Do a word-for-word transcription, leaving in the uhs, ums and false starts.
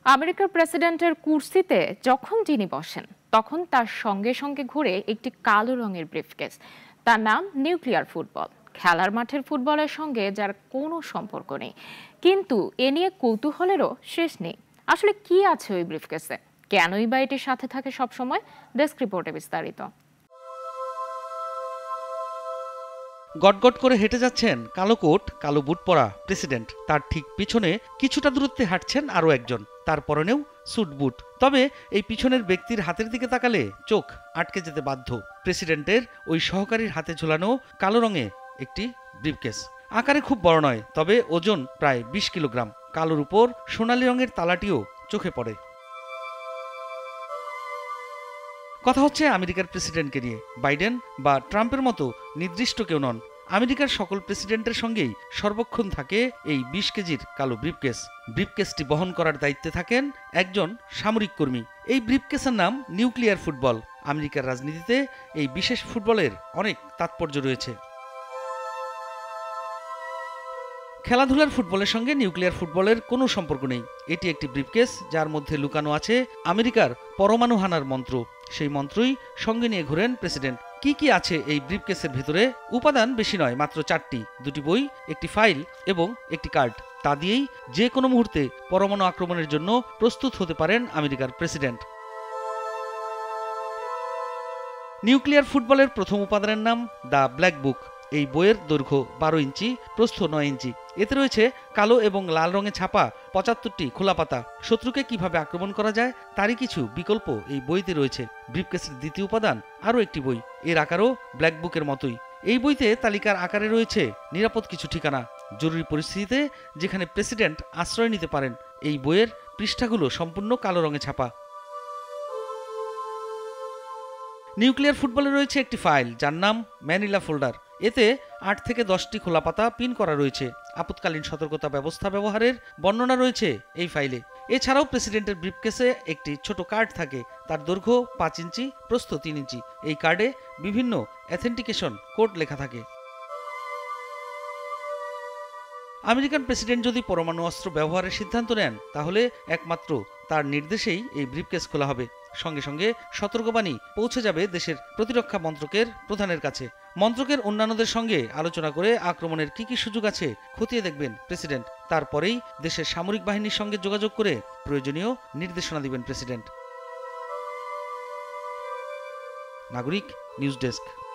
আমেরিকার প্রেসিডেন্টের কুর্সিতে যখন তিনি বসেন তখন তার সঙ্গে সঙ্গে ঘুরে একটি কালো রঙের ব্রিফকেস। তার নাম নিউক্লিয়ার ফুটবল। খেলার মাঠের ফুটবলের সঙ্গে যার কোনো সম্পর্ক নেই, কিন্তু এ নিয়ে কৌতূহলেরও শেষ নেই। আসলে কি আছে ওই ব্রিফকেসে, কেনই বা এটির সাথে থাকে সবসময়? ডেস্ক রিপোর্টে বিস্তারিত। গটগট করে হেঁটে যাচ্ছেন কালো কোট কালো বুট পরা প্রেসিডেন্ট। তার ঠিক পিছনে কিছুটা দূরত্বে হাঁটছেন আরও একজন, তার পরনেও স্যুট বুট। তবে এই পিছনের ব্যক্তির হাতের দিকে তাকালে চোখ আটকে যেতে বাধ্য। প্রেসিডেন্টের ওই সহকারীর হাতে ঝুলানো কালো রঙের একটি ব্রিফকেস। আকারে খুব বড় নয়, তবে ওজন প্রায় বিশ কিলোগ্রাম। কালোর উপর সোনালী রঙের তালাটিও চোখে পড়ে। কথা হচ্ছে আমেরিকার প্রেসিডেন্টকে নিয়ে। বাইডেন বা ট্রাম্পের মতো নির্দিষ্ট কেউ নন। আমেরিকার সকল প্রেসিডেন্টের সঙ্গেই সর্বক্ষণ থাকে এই বিশ কেজির কালো ব্রিফকেস। ব্রিফকেসটি বহন করার দায়িত্বে থাকেন একজন সামরিক কর্মী। এই ব্রিফকেসের নাম নিউক্লিয়ার ফুটবল। আমেরিকার রাজনীতিতে এই বিশেষ ফুটবলের অনেক তাৎপর্য রয়েছে। খেলাধুলার ফুটবলের সঙ্গে নিউক্লিয়ার ফুটবলের কোনো সম্পর্ক নেই। এটি একটি ব্রিফকেস যার মধ্যে লুকানো আছে আমেরিকার পরমাণু হানার মন্ত্র। সেই মন্ত্রই সঙ্গে নিয়ে ঘুরেন প্রেসিডেন্ট। কি কি আছে এই ব্রিফকেসের ভিতরে? উপাদান বেশি নয়, মাত্র চারটি। দুটি বই, একটি ফাইল এবং একটি কার্ড। তা দিয়েই যে কোনো মুহূর্তে পরমাণু আক্রমণের জন্য প্রস্তুত হতে পারেন আমেরিকার প্রেসিডেন্ট। নিউক্লিয়ার ফুটবলের প্রথম উপাদানের নাম দ্য ব্ল্যাক বুক। এই বইয়ের দৈর্ঘ্য বারো ইঞ্চি, প্রস্থ নয় ইঞ্চি। এতে রয়েছে কালো এবং লাল রঙে ছাপা পঁচাত্তরটি খোলা পাতা। শত্রুকে কিভাবে আক্রমণ করা যায় তারই কিছু বিকল্প এই বইতে রয়েছে। ব্রিফকেসের দ্বিতীয় উপাদান আরও একটি বই, এর আকারও ব্ল্যাক বুকের মতোই। এই বইতে তালিকার আকারে রয়েছে নিরাপদ কিছু ঠিকানা, জরুরি পরিস্থিতিতে যেখানে প্রেসিডেন্ট আশ্রয় নিতে পারেন। এই বইয়ের পৃষ্ঠাগুলো সম্পূর্ণ কালো রঙে ছাপা। নিউক্লিয়ার ফুটবলে রয়েছে একটি ফাইল যার নাম ম্যানিলা ফোল্ডার। এতে আট থেকে দশটি খোলা পাতা পিন করা রয়েছে। আপৎকালীন সতর্কতা ব্যবস্থা ব্যবহারের বর্ণনা রয়েছে এই ফাইলে। এছাড়াও প্রেসিডেন্টের ব্রিফকেসে একটি ছোট কার্ড থাকে, তার দৈর্ঘ্য পাঁচ ইঞ্চি, প্রস্থ তিন ইঞ্চি। এই কার্ডে বিভিন্ন অথেন্টিকেশন কোড লেখা থাকে। আমেরিকান প্রেসিডেন্ট যদি পরমাণু অস্ত্র ব্যবহারের সিদ্ধান্ত নেন তাহলে একমাত্র তার নির্দেশেই এই ব্রিফকেস খোলা হবে। সঙ্গে সঙ্গে সতর্কবাণী পৌঁছে যাবে দেশের প্রতিরক্ষা মন্ত্রকের প্রধানের কাছে। মন্ত্রকের অন্যান্যদের সঙ্গে আলোচনা করে আক্রমণের কি কি সুযোগ আছে খতিয়ে দেখবেন প্রেসিডেন্ট। তারপরেই দেশের সামরিক বাহিনীর সঙ্গে যোগাযোগ করে প্রয়োজনীয় নির্দেশনা দিবেন প্রেসিডেন্ট। নাগরিক নিউজ ডেস্ক।